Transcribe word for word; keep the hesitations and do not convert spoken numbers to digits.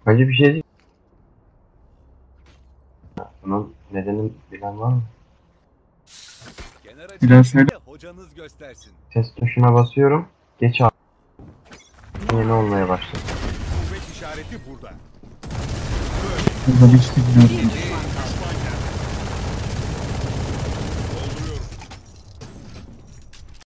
Hacı bir şey değil. Bunun nedenini bilen var mı? Kenar Biraz söyle. açılışında hocanız göstersin. Ses tuşuna basıyorum. Geç abi. Yeni olmaya başladı. Kuvvet işareti burada. Burada hiç bilmiyorum. Bir düşman